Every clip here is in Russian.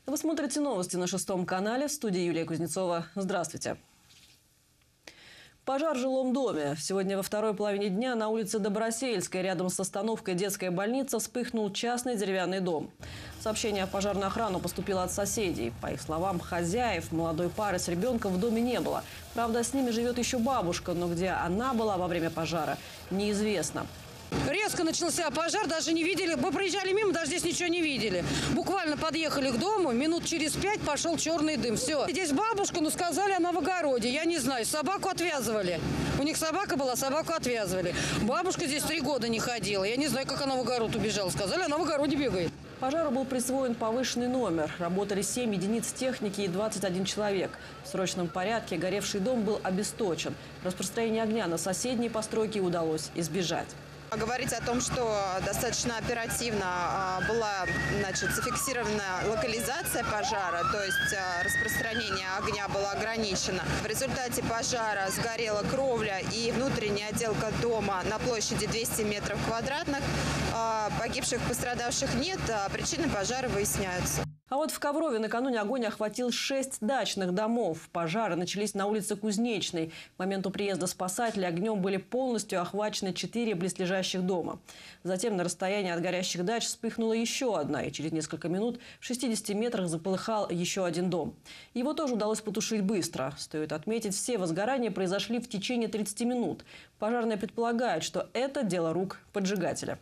Вы смотрите новости на 6 канале. В студии Юлия Кузнецова. Здравствуйте. Пожар в жилом доме. Сегодня во второй половине дня на улице Добросельской, рядом с остановкой детская больница, вспыхнул частный деревянный дом. Сообщение о пожарную охрану поступило от соседей. По их словам, хозяев молодой пары с ребенком в доме не было. Правда, с ними живет еще бабушка, но где она была во время пожара, неизвестно. Резко начался пожар, даже не видели. Мы проезжали мимо, даже здесь ничего не видели. Буквально подъехали к дому, минут через 5 пошел черный дым. Все. Здесь бабушка, но сказали, она в огороде. Я не знаю, собаку отвязывали. У них собака была, собаку отвязывали. Бабушка здесь 3 года не ходила. Я не знаю, как она в огород убежала. Сказали, она в огороде бегает. Пожару был присвоен повышенный номер. Работали 7 единиц техники и 21 человек. В срочном порядке горевший дом был обесточен. Распространение огня на соседние постройки удалось избежать. Говорить о том, что достаточно оперативно была зафиксирована локализация пожара, то есть распространение огня было ограничено. В результате пожара сгорела кровля и внутренняя отделка дома на площади 200 метров квадратных. Погибших, пострадавших нет, причины пожара выясняются. А вот в Коврове накануне огонь охватил 6 дачных домов. Пожары начались на улице Кузнечной. К моменту приезда спасателей огнем были полностью охвачены 4 близлежащих дома. Затем на расстоянии от горящих дач вспыхнула еще одна. И через несколько минут в 60 метрах заполыхал еще один дом. Его тоже удалось потушить быстро. Стоит отметить, все возгорания произошли в течение 30 минут. Пожарные предполагают, что это дело рук поджигателя.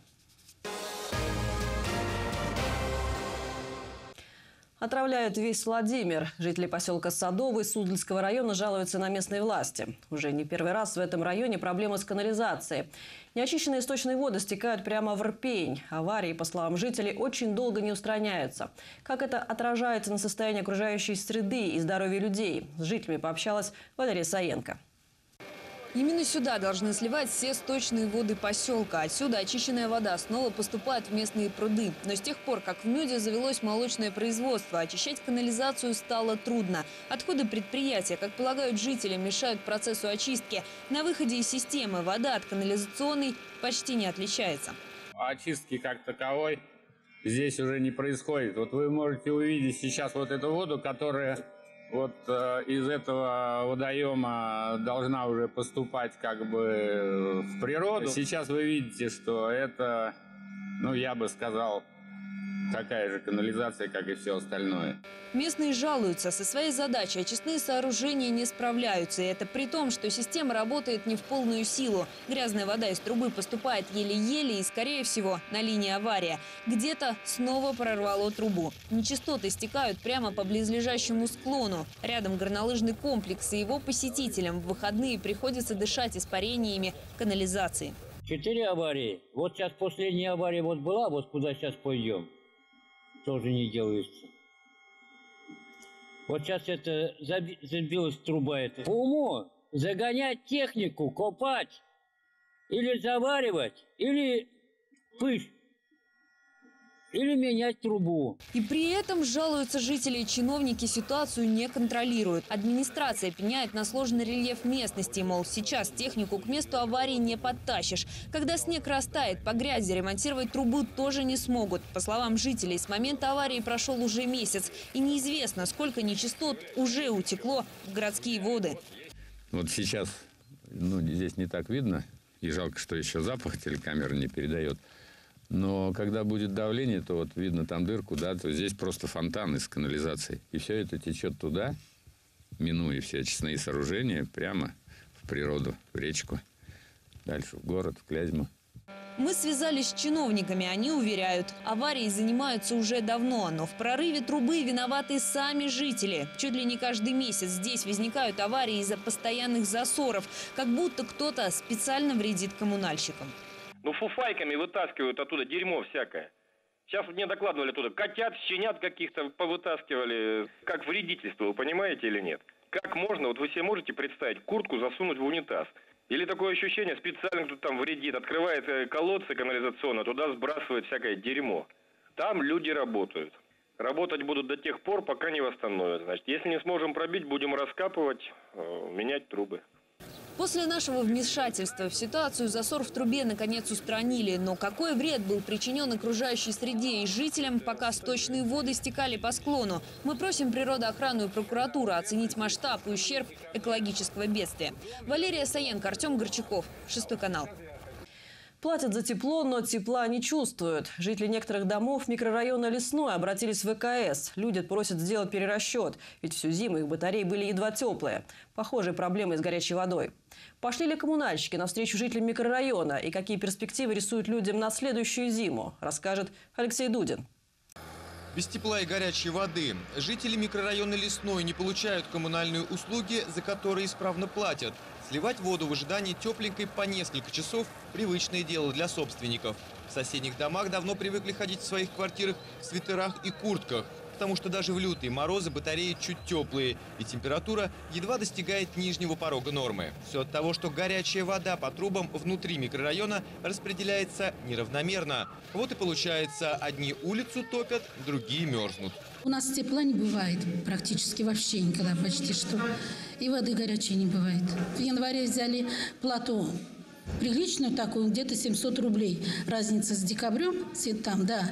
Отравляют весь Владимир. Жители поселка Садовый Суздальского района жалуются на местные власти. Уже не первый раз в этом районе проблемы с канализацией. Неочищенные источные воды стекают прямо в Ирпень. Аварии, по словам жителей, очень долго не устраняются. Как это отражается на состоянии окружающей среды и здоровья людей? С жителями пообщалась Валерия Саенко. Именно сюда должны сливать все сточные воды поселка. Отсюда очищенная вода снова поступает в местные пруды. Но с тех пор, как в Мёде завелось молочное производство, очищать канализацию стало трудно. Отходы предприятия, как полагают жители, мешают процессу очистки. На выходе из системы вода от канализационной почти не отличается. Очистки как таковой здесь уже не происходит. Вот вы можете увидеть сейчас вот эту воду, которая из этого водоема должна уже поступать в природу. Сейчас вы видите, что это, я бы сказал, такая же канализация, как и все остальное. Местные жалуются. Со своей задачей очистные сооружения не справляются. И это при том, что система работает не в полную силу. Грязная вода из трубы поступает еле-еле и, скорее всего, на линии авария. Где-то снова прорвало трубу. Нечистоты стекают прямо по близлежащему склону. Рядом горнолыжный комплекс, и его посетителям в выходные приходится дышать испарениями канализации. 4 аварии. Вот сейчас последняя авария была, куда сейчас пойдем. Тоже не делается. Вот сейчас это забилась труба эта. По уму загонять технику, копать, или заваривать, или пыш, или менять трубу. И при этом, жалуются жители и чиновники, ситуацию не контролируют. Администрация пеняет на сложный рельеф местности. Мол, сейчас технику к месту аварии не подтащишь. Когда снег растает, по грязи ремонтировать трубу тоже не смогут. По словам жителей, с момента аварии прошел уже месяц. И неизвестно, сколько нечистот уже утекло в городские воды. Вот сейчас, здесь не так видно. И жалко, что еще запах телекамера не передает. Но когда будет давление, то видно там дырку, то здесь просто фонтан из канализации. И все это течет туда, минуя все очистные сооружения, прямо в природу, в речку, дальше в город, в Клязьму. Мы связались с чиновниками. Они уверяют, аварией занимаются уже давно. Но в прорыве трубы виноваты сами жители. Чуть ли не каждый месяц здесь возникают аварии из-за постоянных засоров. Как будто кто-то специально вредит коммунальщикам. Фуфайками вытаскивают оттуда дерьмо всякое. Сейчас мне докладывали оттуда, котят, щенят каких-то повытаскивали. Как вредительство, вы понимаете или нет? Как можно, вы себе можете представить, куртку засунуть в унитаз? Или такое ощущение, специально кто-то там вредит, открывает колодцы канализационные, туда сбрасывает всякое дерьмо. Там люди работают. Работать будут до тех пор, пока не восстановят. Значит, если не сможем пробить, будем раскапывать, менять трубы. После нашего вмешательства в ситуацию засор в трубе наконец устранили. Но какой вред был причинен окружающей среде и жителям, пока сточные воды стекали по склону? Мы просим природоохрану и прокуратуру оценить масштаб и ущерб экологического бедствия. Валерия Саенко, Артем Горчаков, 6 канал. Платят за тепло, но тепла не чувствуют. Жители некоторых домов микрорайона Лесной обратились в ВКС. Люди просят сделать перерасчет, ведь всю зиму их батареи были едва теплые. Похожие проблемы с горячей водой. Пошли ли коммунальщики навстречу жителям микрорайона? И какие перспективы рисуют людям на следующую зиму, расскажет Алексей Дудин. Без тепла и горячей воды жители микрорайона Лесной не получают коммунальные услуги, за которые исправно платят. Сливать воду в ожидании тепленькой по несколько часов – привычное дело для собственников. В соседних домах давно привыкли ходить в своих квартирах в свитерах и куртках, потому что даже в лютые морозы батареи чуть теплые, и температура едва достигает нижнего порога нормы. Все от того, что горячая вода по трубам внутри микрорайона распределяется неравномерно. Вот и получается, одни улицу топят, другие мерзнут. У нас тепла не бывает практически вообще никогда, почти что. И воды горячей не бывает. В январе взяли плату приличную такую, где-то 700 рублей. Разница с декабрем, там, да.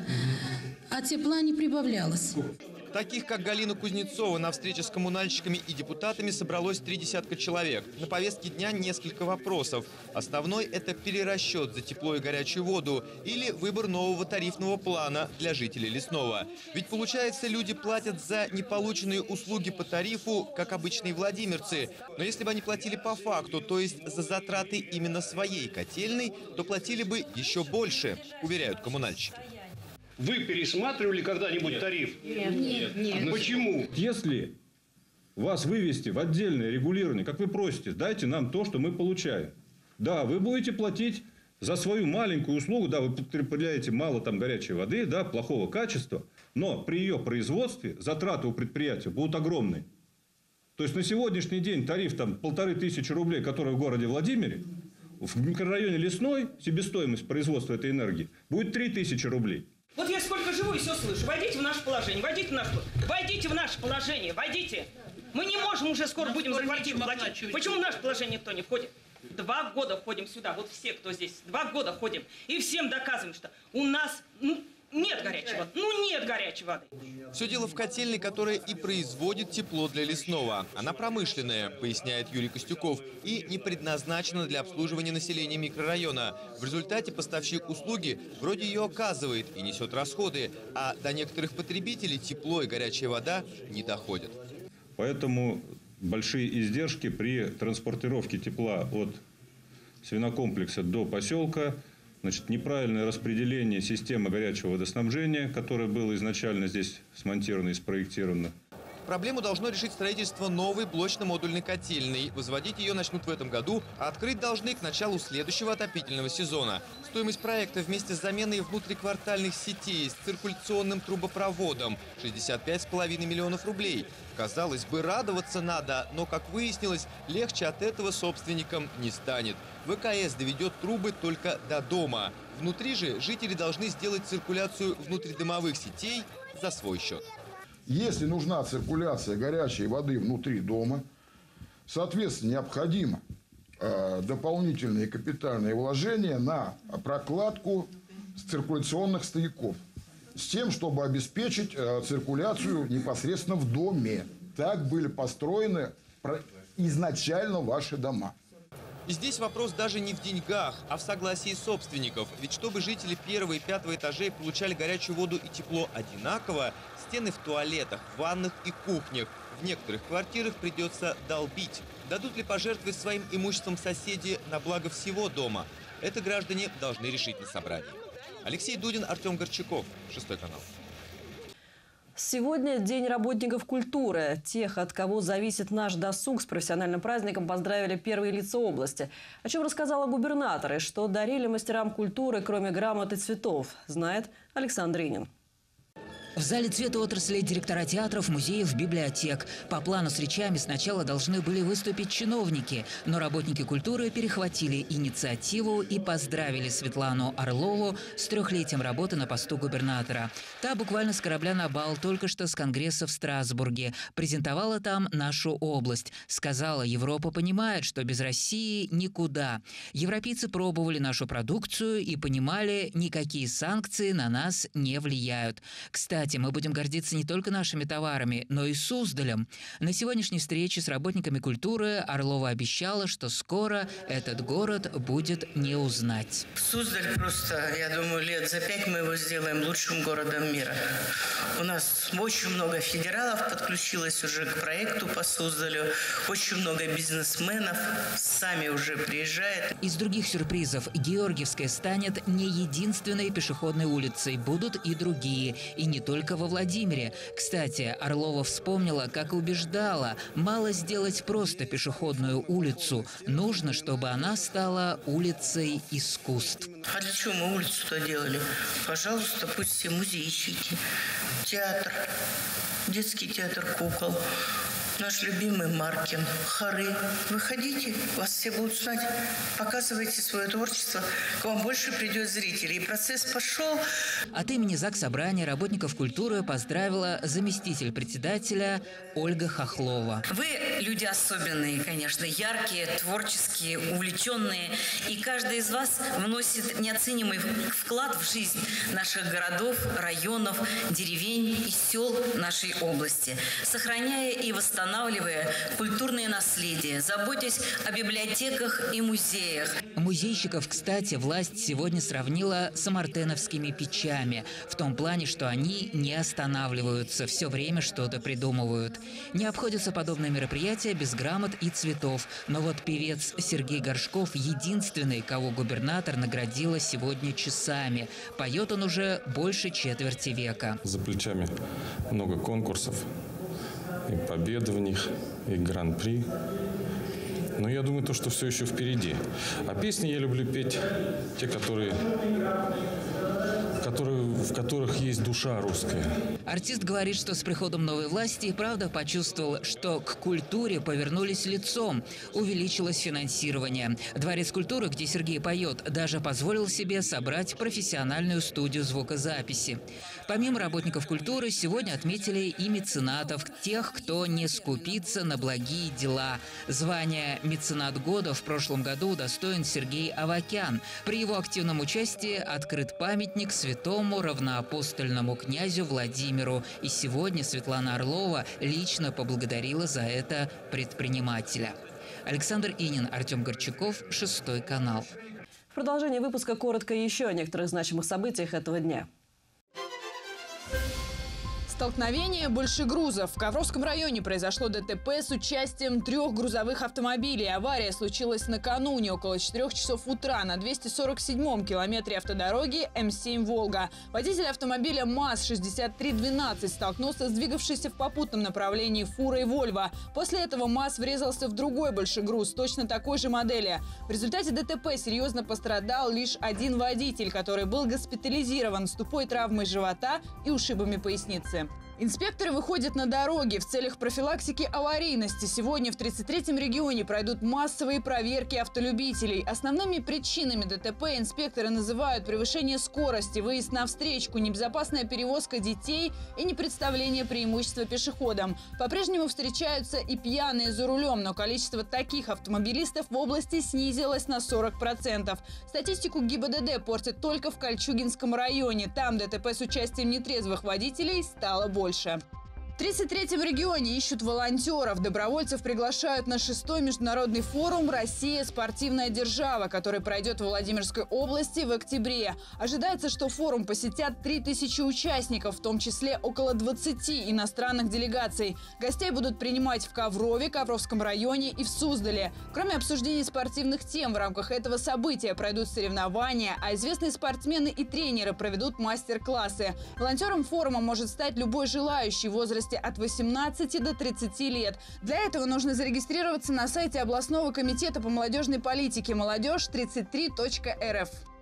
А тепла не прибавлялось. Таких, как Галина Кузнецова, на встрече с коммунальщиками и депутатами собралось 30 человек. На повестке дня несколько вопросов. Основной – это перерасчет за тепло и горячую воду или выбор нового тарифного плана для жителей Лесного. Ведь получается, люди платят за неполученные услуги по тарифу, как обычные владимирцы. Но если бы они платили по факту, то есть за затраты именно своей котельной, то платили бы еще больше, уверяют коммунальщики. Вы пересматривали когда-нибудь тариф? Нет. Почему? Если вас вывести в отдельное регулирование, как вы просите, дайте нам то, что мы получаем. Да, вы будете платить за свою маленькую услугу, да, вы потребляете мало там горячей воды, да, плохого качества, но при ее производстве затраты у предприятия будут огромные. То есть на сегодняшний день тариф там 1500 рублей, который в городе Владимире, в микрорайоне Лесной себестоимость производства этой энергии будет 3000 рублей. Вот я сколько живу и все слышу. Войдите в наше положение, войдите в наше положение, войдите. Мы не можем уже скоро будем за квартиру платить. Почему в наше положение никто не входит? 2 года входим сюда, вот все, кто здесь, 2 года ходим. И всем доказываем, что у нас, нет горячей воды. Нет горячей воды. Все дело в котельной, которая и производит тепло для Лесного. Она промышленная, поясняет Юрий Костюков, и не предназначена для обслуживания населения микрорайона. В результате поставщик услуги вроде ее оказывает и несет расходы, а до некоторых потребителей тепло и горячая вода не доходят. Поэтому большие издержки при транспортировке тепла от свинокомплекса до поселка. Значит, неправильное распределение системы горячего водоснабжения, которое было изначально здесь смонтировано и спроектировано. Проблему должно решить строительство новой блочно-модульной котельной. Возводить ее начнут в этом году, а открыть должны к началу следующего отопительного сезона. Стоимость проекта вместе с заменой внутриквартальных сетей с циркуляционным трубопроводом – 65,5 миллионов рублей. Казалось бы, радоваться надо, но, как выяснилось, легче от этого собственникам не станет. ВКС доведет трубы только до дома. Внутри же жители должны сделать циркуляцию внутридомовых сетей за свой счет. Если нужна циркуляция горячей воды внутри дома, соответственно, необходимо дополнительные капитальные вложения на прокладку циркуляционных стояков с тем, чтобы обеспечить циркуляцию непосредственно в доме. Так были построены изначально ваши дома. И здесь вопрос даже не в деньгах, а в согласии собственников. Ведь чтобы жители 1 и 5 этажей получали горячую воду и тепло одинаково, стены в туалетах, ваннах и кухнях в некоторых квартирах придется долбить. Дадут ли пожертвовать своим имуществом соседи на благо всего дома? Это граждане должны решить на собрании. Алексей Дудин, Артем Горчаков, 6 канал. Сегодня День работников культуры. Тех, от кого зависит наш досуг, с профессиональным праздником поздравили первые лица области. О чем рассказала губернатор и что дарили мастерам культуры, кроме грамот и цветов, знает Александр Инин. В зале цвета отрасли директора театров, музеев, библиотек. По плану с речами сначала должны были выступить чиновники, но работники культуры перехватили инициативу и поздравили Светлану Орлову с 3-летием работы на посту губернатора. Та буквально с корабля на бал только что с конгресса в Страсбурге. Презентовала там нашу область. Сказала, Европа понимает, что без России никуда. Европейцы пробовали нашу продукцию и понимали, никакие санкции на нас не влияют. Кстати, мы будем гордиться не только нашими товарами, но и Суздалем. На сегодняшней встрече с работниками культуры Орлова обещала, что скоро этот город будет не узнать. Суздаль просто, я думаю, лет за 5 мы его сделаем лучшим городом мира. У нас очень много федералов подключилось уже к проекту по Суздалю. Очень много бизнесменов сами уже приезжают. Из других сюрпризов Георгиевская станет не единственной пешеходной улицей. Будут и другие. И не только во Владимире. Кстати, Орлова вспомнила, как убеждала, мало сделать просто пешеходную улицу. Нужно, чтобы она стала улицей искусств. А для чего мы улицу-то делали? Пожалуйста, пусть все музейщики, театр, детский театр кукол, наш любимый Маркин, хоры. Выходите, вас все будут знать. Показывайте свое творчество, к вам больше придет зрителей. И процесс пошел. От имени Заксобрания работников культуры поздравила заместитель председателя Ольга Хохлова. Вы люди особенные, конечно, яркие, творческие, увлеченные. И каждый из вас вносит неоценимый вклад в жизнь наших городов, районов, деревень и сел нашей области, сохраняя и восстанавливая культурное наследие, заботясь о библиотеках и музеях. Музейщиков, кстати, власть сегодня сравнила с мартеновскими печами. В том плане, что они не останавливаются, все время что-то придумывают. Не обходятся подобные мероприятия без грамот и цветов. Но вот певец Сергей Горшков единственный, кого губернатор наградила сегодня часами. Поет он уже больше четверти века. За плечами много конкурсов. И победы в них, и гран-при. Но я думаю, что все еще впереди. А песни я люблю петь те, в которых есть душа русская. Артист говорит, что с приходом новой власти и правда почувствовал, что к культуре повернулись лицом. Увеличилось финансирование. Дворец культуры, где Сергей поет, даже позволил себе собрать профессиональную студию звукозаписи. Помимо работников культуры, сегодня отметили и меценатов, тех, кто не скупится на благие дела. Звание «Меценат года» в прошлом году удостоен Сергей Авакян. При его активном участии открыт памятник святому равноапостольному князю Владимиру. И сегодня Светлана Орлова лично поблагодарила за это предпринимателя. Александр Инин, Артем Горчаков, 6 канал. В продолжении выпуска коротко еще о некоторых значимых событиях этого дня. Столкновение большегрузов. В Ковровском районе произошло ДТП с участием 3 грузовых автомобилей. Авария случилась накануне, около 4 часов утра, на 247-м километре автодороги М7 «Волга». Водитель автомобиля МАЗ-6312 столкнулся с двигавшейся в попутном направлении фурой «Вольво». После этого МАЗ врезался в другой большегруз, точно такой же модели. В результате ДТП серьезно пострадал лишь один водитель, который был госпитализирован с тупой травмой живота и ушибами поясницы. Инспекторы выходят на дороги в целях профилактики аварийности. Сегодня в 33-м регионе пройдут массовые проверки автолюбителей. Основными причинами ДТП инспекторы называют превышение скорости, выезд на встречку, небезопасная перевозка детей и непредставление преимущества пешеходам. По-прежнему встречаются и пьяные за рулем, но количество таких автомобилистов в области снизилось на 40%. Статистику ГИБДД портит только в Кольчугинском районе. Там ДТП с участием нетрезвых водителей стало больше. В 33-м регионе ищут волонтеров. Добровольцев приглашают на 6-й международный форум «Россия. Спортивная держава», который пройдет в Владимирской области в октябре. Ожидается, что форум посетят 3000 участников, в том числе около 20 иностранных делегаций. Гостей будут принимать в Коврове, Ковровском районе и в Суздале. Кроме обсуждений спортивных тем, в рамках этого события пройдут соревнования, а известные спортсмены и тренеры проведут мастер-классы. Волонтером форума может стать любой желающий в возрасте от 18 до 30 лет. Для этого нужно зарегистрироваться на сайте областного комитета по молодежной политике молодежь33.рф.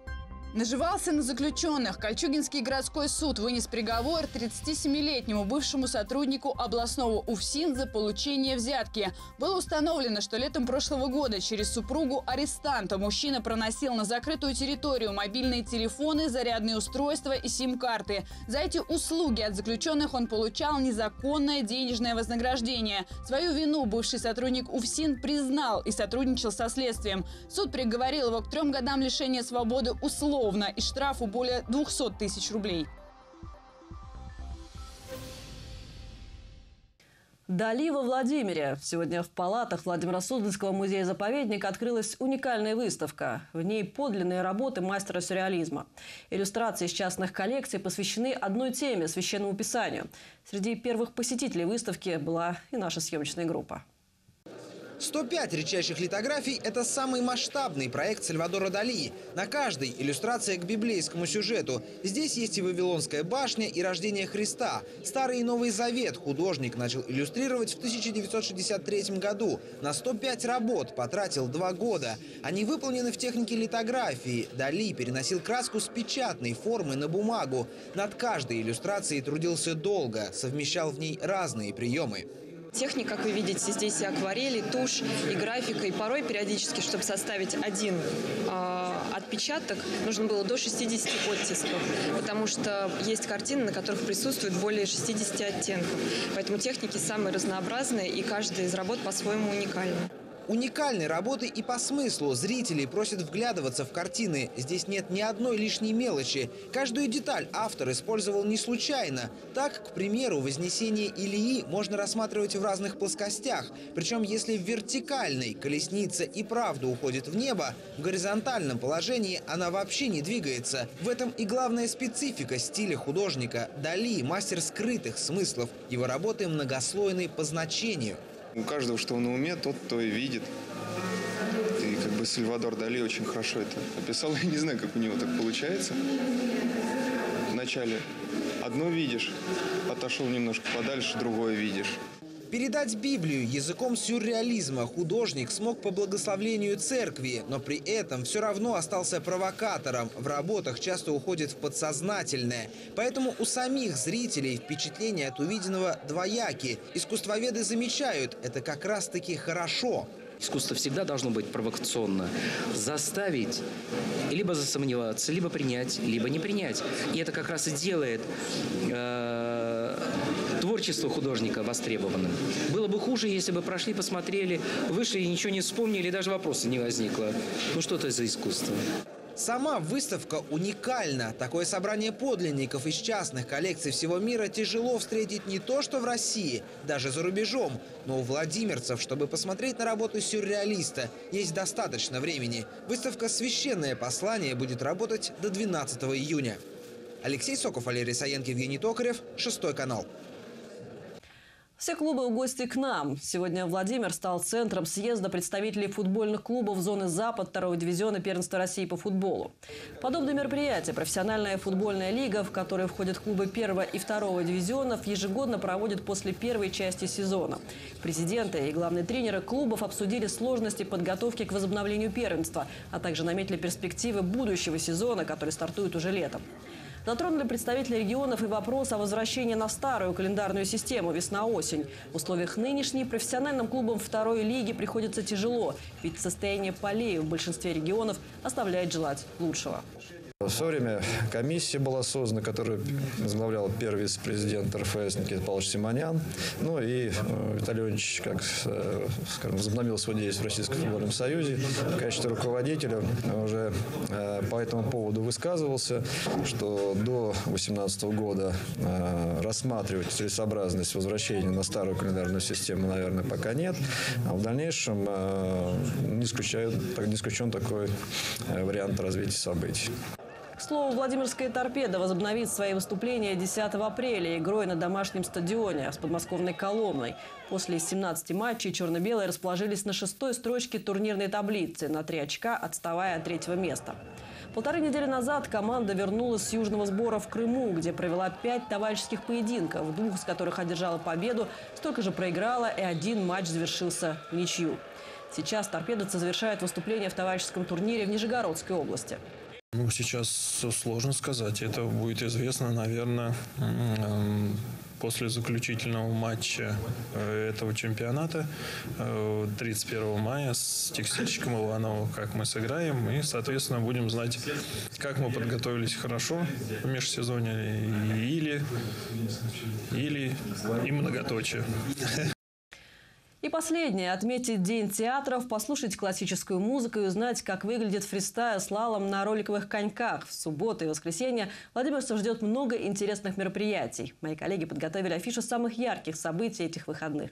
Наживался на заключенных. Кольчугинский городской суд вынес приговор 37-летнему бывшему сотруднику областного УФСИН за получение взятки. Было установлено, что летом прошлого года через супругу арестанта мужчина проносил на закрытую территорию мобильные телефоны, зарядные устройства и сим-карты. За эти услуги от заключенных он получал незаконное денежное вознаграждение. Свою вину бывший сотрудник УФСИН признал и сотрудничал со следствием. Суд приговорил его к 3 годам лишения свободы условно и штрафу более 200 тысяч рублей. Дали во Владимире. Сегодня в палатах Владимиро-Суздальского музея-заповедника открылась уникальная выставка. В ней подлинные работы мастера сюрреализма. Иллюстрации из частных коллекций посвящены одной теме – Священному Писанию. Среди первых посетителей выставки была и наша съемочная группа. 105 редчайших литографий – это самый масштабный проект Сальвадора Дали. На каждой иллюстрация к библейскому сюжету. Здесь есть и Вавилонская башня, и рождение Христа. Старый и Новый Завет художник начал иллюстрировать в 1963 году. На 105 работ потратил 2 года. Они выполнены в технике литографии. Дали переносил краску с печатной формы на бумагу. Над каждой иллюстрацией трудился долго, совмещал в ней разные приемы. Техника, как вы видите, здесь и акварели, тушь, и графика. И порой периодически, чтобы составить один отпечаток, нужно было до 60 оттисков. Потому что есть картины, на которых присутствует более 60 оттенков. Поэтому техники самые разнообразные, и каждая из работ по-своему уникальна. Уникальны работы и по смыслу. Зрителей просят вглядываться в картины. Здесь нет ни одной лишней мелочи. Каждую деталь автор использовал не случайно. Так, к примеру, Вознесение Илии можно рассматривать в разных плоскостях. Причем, если в вертикальной колесница и правда уходит в небо, в горизонтальном положении она вообще не двигается. В этом и главная специфика стиля художника. Дали – мастер скрытых смыслов. Его работы многослойны по значению. У каждого, что на уме, тот, кто и видит. И как бы Сальвадор Дали очень хорошо это описал. Я не знаю, как у него так получается. Вначале одно видишь, отошел немножко подальше, другое видишь. Передать Библию языком сюрреализма художник смог по благословлению церкви, но при этом все равно остался провокатором. В работах часто уходит в подсознательное. Поэтому у самих зрителей впечатления от увиденного двояки. Искусствоведы замечают, это как раз-таки хорошо. Искусство всегда должно быть провокационно. Заставить либо засомневаться, либо принять, либо не принять. И это как раз и делает творчество художника востребованным. Было бы хуже, если бы прошли, посмотрели, вышли и ничего не вспомнили, даже вопроса не возникло. Ну что это за искусство? Сама выставка уникальна. Такое собрание подлинников из частных коллекций всего мира тяжело встретить не то что в России, даже за рубежом. Но у владимирцев, чтобы посмотреть на работу сюрреалиста, есть достаточно времени. Выставка «Священное послание» будет работать до 12 июня. Алексей Соков, Валерий Саенко, Евгений Токарев, 6 канал. Все клубы в гости к нам. Сегодня Владимир стал центром съезда представителей футбольных клубов зоны Запад 2-го дивизиона первенства России по футболу. Подобные мероприятия профессиональная футбольная лига, в которой входят клубы 1-го и 2-го дивизионов, ежегодно проводит после первой части сезона. Президенты и главные тренеры клубов обсудили сложности подготовки к возобновлению первенства, а также наметили перспективы будущего сезона, который стартует уже летом. Затронули представители регионов и вопрос о возвращении на старую календарную систему весна-осень. В условиях нынешней профессиональным клубам 2-й лиги приходится тяжело, ведь состояние полей в большинстве регионов оставляет желать лучшего. В свое время комиссия была создана, которую возглавлял первый вице-президент РФС Никита Павлович Симонян. Ну и Виталий Леонидович, как скажем, возобновил свою деятельность в Российском футбольном союзе. В качестве руководителя уже по этому поводу высказывался, что до 2018 года рассматривать целесообразность возвращения на старую календарную систему, наверное, пока нет. А в дальнейшем не исключен такой вариант развития событий. К слову, Владимирская торпеда возобновит свои выступления 10 апреля игрой на домашнем стадионе с подмосковной Коломной. После 17 матчей черно-белые расположились на 6-й строчке турнирной таблицы, на 3 очка отставая от 3-го места. 1,5 недели назад команда вернулась с южного сбора в Крыму, где провела 5 товарищеских поединков, в 2 из которых одержала победу, столько же проиграла, и 1 матч завершился в ничью. Сейчас торпедовцы завершают выступление в товарищеском турнире в Нижегородской области. Ну, сейчас сложно сказать. Это будет известно, наверное, после заключительного матча этого чемпионата 31 мая с текстильщиком Ивановым, как мы сыграем. И, соответственно, будем знать, как мы подготовились хорошо в межсезонье или и многоточие. И последнее. Отметить День театров, послушать классическую музыку и узнать, как выглядит фристайл-слалом на роликовых коньках. В субботу и воскресенье владимирцев ждет много интересных мероприятий. Мои коллеги подготовили афишу самых ярких событий этих выходных.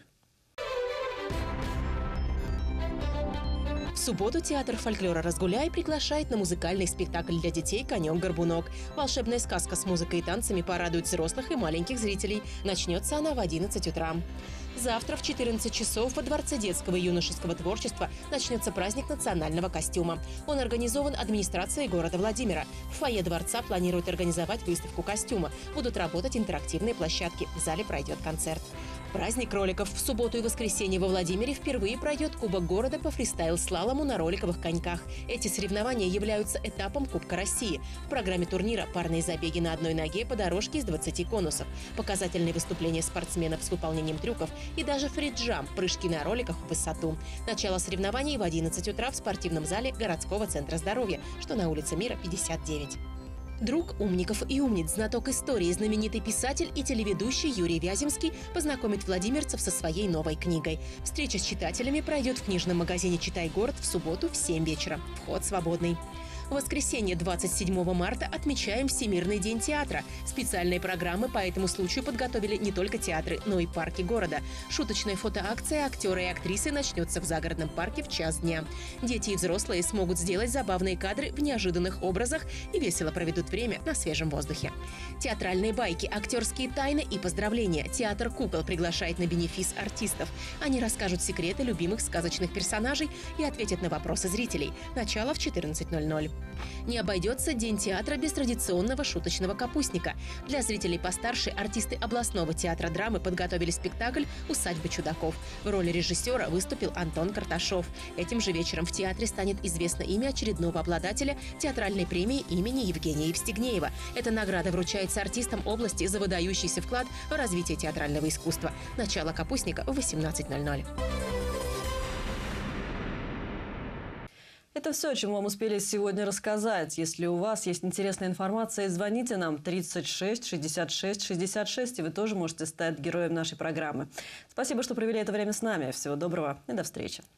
В субботу театр фольклора «Разгуляй» приглашает на музыкальный спектакль для детей «Конек-горбунок». Волшебная сказка с музыкой и танцами порадует взрослых и маленьких зрителей. Начнется она в 11 утра. Завтра в 14 часов во Дворце детского и юношеского творчества начнется праздник национального костюма. Он организован администрацией города Владимира. В фойе дворца планируют организовать выставку костюма. Будут работать интерактивные площадки. В зале пройдет концерт. Праздник роликов. В субботу и воскресенье во Владимире впервые пройдет Кубок города по фристайл-слалому на роликовых коньках. Эти соревнования являются этапом Кубка России. В программе турнира парные забеги на одной ноге по дорожке из 20 конусов, показательные выступления спортсменов с выполнением трюков и даже фриджамп – прыжки на роликах в высоту. Начало соревнований в 11 утра в спортивном зале городского центра здоровья, что на улице Мира, 59. Друг умников и умниц, знаток истории, знаменитый писатель и телеведущий Юрий Вяземский познакомит владимирцев со своей новой книгой. Встреча с читателями пройдет в книжном магазине «Читай город» в субботу в 7 вечера. Вход свободный. В воскресенье 27 марта отмечаем Всемирный день театра. Специальные программы по этому случаю подготовили не только театры, но и парки города. Шуточная фотоакция «Актеры и актрисы» начнется в загородном парке в час дня. Дети и взрослые смогут сделать забавные кадры в неожиданных образах и весело проведут время на свежем воздухе. Театральные байки, актерские тайны и поздравления. Театр кукол приглашает на бенефис артистов. Они расскажут секреты любимых сказочных персонажей и ответят на вопросы зрителей. Начало в 14:00. Не обойдется День театра без традиционного шуточного капустника. Для зрителей постарше артисты областного театра драмы подготовили спектакль «Усадьба чудаков». В роли режиссера выступил Антон Карташов. Этим же вечером в театре станет известно имя очередного обладателя театральной премии имени Евгения Евстигнеева. Эта награда вручается артистам области за выдающийся вклад в развитие театрального искусства. Начало капустника в 18:00. Это все, о чем вам успели сегодня рассказать. Если у вас есть интересная информация, звоните нам 36 66 66, и вы тоже можете стать героем нашей программы. Спасибо, что провели это время с нами. Всего доброго и до встречи.